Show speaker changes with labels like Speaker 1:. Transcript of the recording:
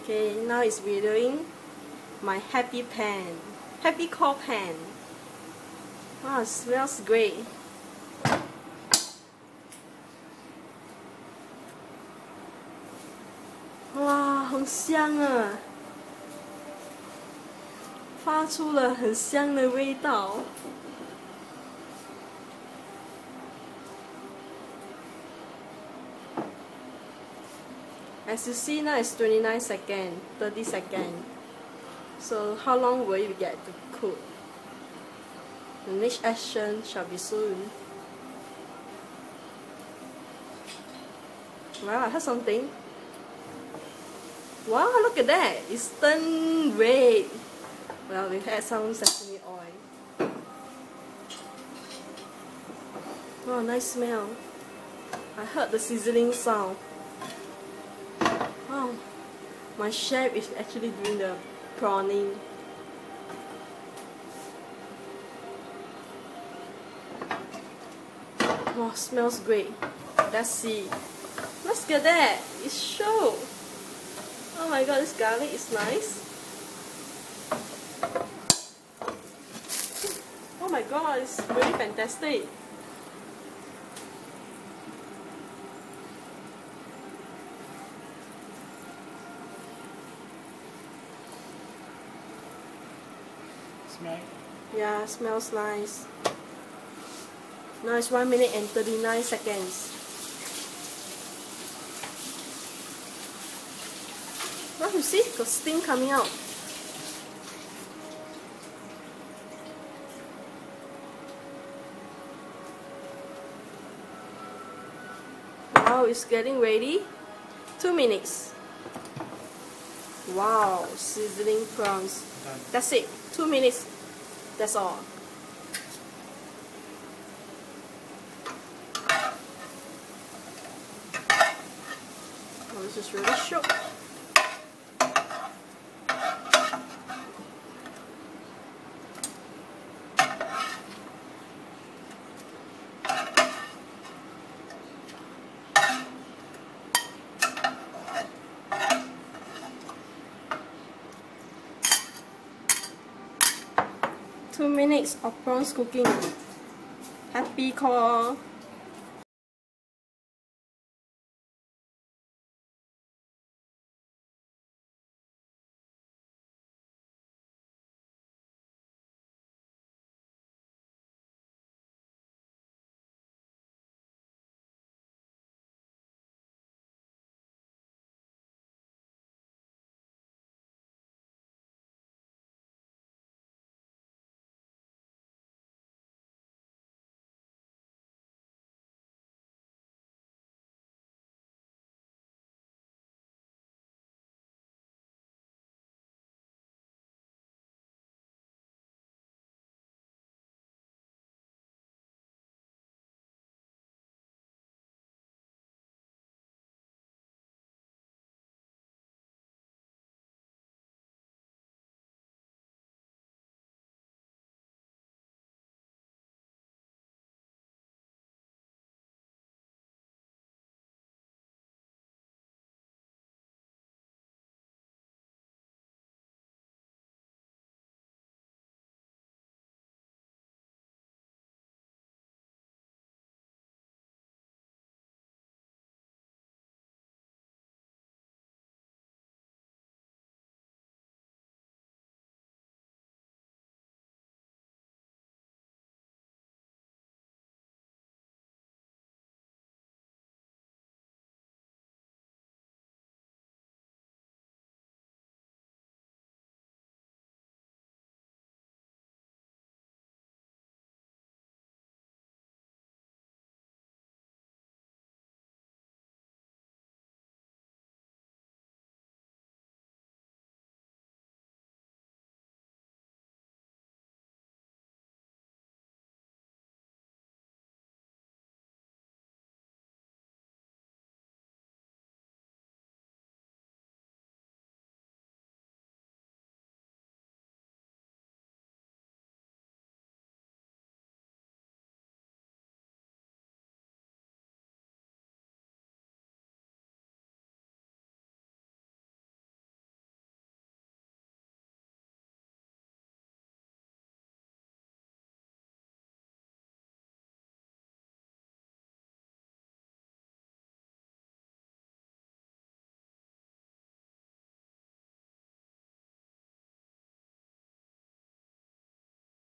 Speaker 1: Okay, now it's videoing my happy pan, happy core pan. Wow, it smells great. Wow, 很香啊，发出了很香的味道。As you see now, it's 29 seconds, 30 seconds. So how long will you get to cook? The next action shall be soon. Wow, I heard something. Wow, look at that! It's turned red. Well, we add some sesame oil. Oh, nice smell. I heard the sizzling sound. Wow, my chef is actually doing the prawning. Wow, smells great. Let's see. Look at that! It's show. Oh my god, this garlic is nice. Oh my god, it's really fantastic.
Speaker 2: Smell?
Speaker 1: Yeah, smells nice. Now it's 1 minute and 39 seconds. Well, you see, got steam coming out. Wow, it's getting ready. 2 minutes. Wow, sizzling prawns. That's it. 2 minutes. That's all. Oh, this is really short. Two minutes of prawns cooking. Happy core.